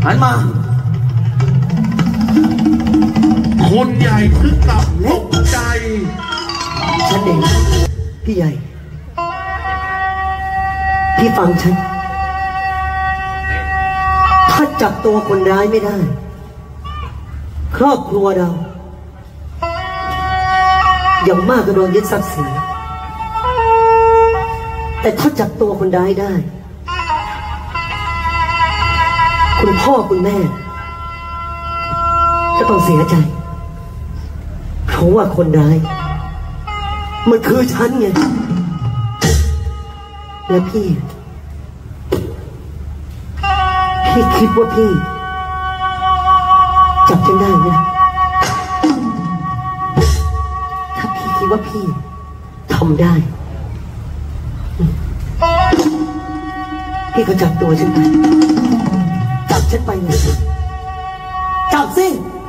หันมาคนใหญ่ถึงกับตกใจฉันเองพี่ใหญ่พี่ฟังฉันถ้าจับตัวคนร้ายไม่ได้ครอบครัวเราอย่างมากก็โดนยึดทรัพย์สินแต่ถ้าจับตัวคนร้ายได้คุณพ่อคุณแม่ก็ต้องเสียใจเพราะว่าคนร้ายมันคือฉันไงและพี่คิดว่าพี่จับฉันได้ไหมถ้าพี่คิดว่าพี่ทำได้พี่ก็จับตัวฉันไปจับฉันไปเลยจับสิ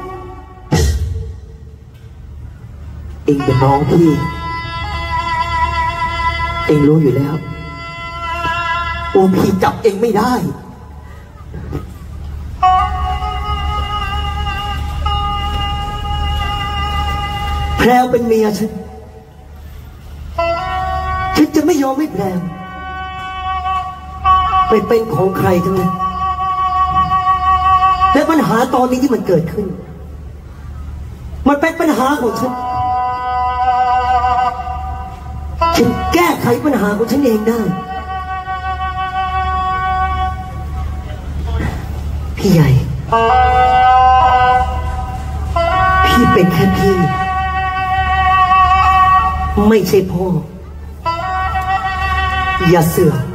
เองเป็นน้องพี่เองรู้อยู่แล้วว่าพี่จับเองไม่ได้แพรวเป็นเมียฉันจะไม่ยอมให้แพรวไปเป็นของใครทั้งนั้นและปัญหาตอนนี้ที่มันเกิดขึ้นมันเป็นปัญหาของฉันแก้ไขปัญหาของฉันเองได้พี่ใหญ่พี่เป็นแค่พี่ไม่ใช่พ่ออย่าเสือก